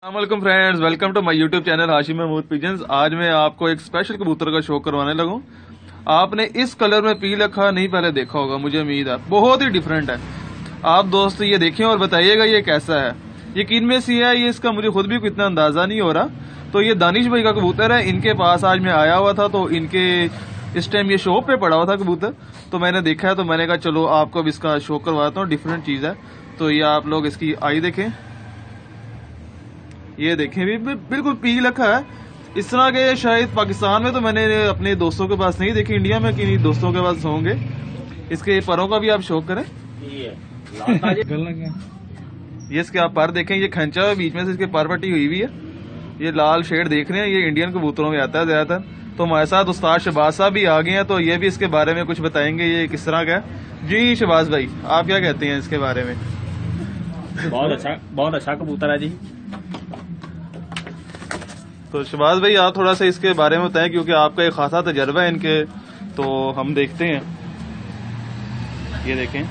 अस्सलाम friends, welcome to my YouTube channel Hashim Mahmood pigeons. आज मैं आपको एक स्पेशल कबूतर का शो करवाने लगा हूँ। आपने इस कलर में पी लखा नहीं पहले देखा होगा, मुझे उम्मीद है। बहुत ही डिफरेंट है। आप दोस्त ये देखें और बताइएगा ये कैसा है। यकीन में सी है, ये इसका मुझे खुद भी इतना अंदाजा नहीं हो रहा। तो ये दानिश भाई का कबूतर है। इनके पास आज मैं आया हुआ था, तो इनके इस टाइम ये शो पे पड़ा हुआ था कबूतर, तो मैंने देखा है, तो मैंने कहा चलो आपको अब इसका शो करवाता हूँ। डिफरेंट चीज है। तो ये आप लोग इसकी आई देखें, ये देखें, भी बिल्कुल पी लखा है। इस तरह के शायद पाकिस्तान में तो मैंने अपने दोस्तों के पास नहीं देखे, इंडिया में किन्हीं दोस्तों के पास होंगे। इसके परों का भी आप शौक करें। ये इसके आप पर देखें, ये खंचा हुआ बीच में से इसके पर पट्टी हुई हुई है। ये लाल शेड देख रहे हैं, ये इंडियन कबूतरों में आता है ज्यादातर। तो हमारे साथ उस्ताद शहबाज साहब भी आ गए हैं, तो ये भी इसके बारे में कुछ बताएंगे ये किस तरह का है। जी शहबाज भाई, आप क्या कहते हैं इसके बारे में? बहुत अच्छा कबूतर है जी। तो शहबाज भाई आप थोड़ा सा इसके बारे में बताएं, क्योंकि आपका एक खासा तजर्बा है इनके। तो हम देखते हैं, ये देखें,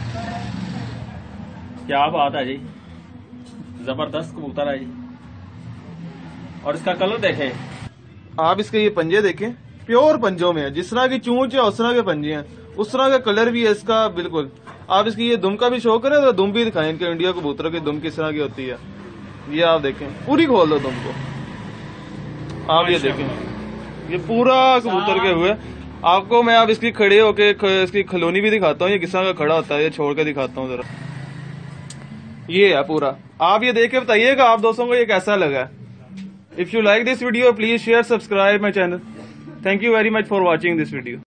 क्या बात है जी, जबरदस्त कबूतर है जी। और इसका कलर देखें आप, इसके ये पंजे देखें, प्योर पंजों में है। जिस तरह की चूंच है उस तरह के पंजे हैं, उस तरह का कलर भी है इसका बिल्कुल। आप इसकी ये दुम का भी शो करें तो दुम भी दिखाएं, इनके इंडिया कबूतरों की दुम किस तरह की होती है। ये आप देखें, पूरी खोल दो दुम को। आप ये देखें, ये पूरा कबूतर के हुए। आपको मैं अब इसकी खड़े होके इसकी खलोनी भी दिखाता हूँ, ये किस तरह का खड़ा होता है, ये छोड़ के दिखाता हूँ जरा। ये है पूरा। आप ये देख के बताइएगा आप दोस्तों को ये कैसा लगा। If you like this video please share, subscribe my channel. Thank you very much for watching this video.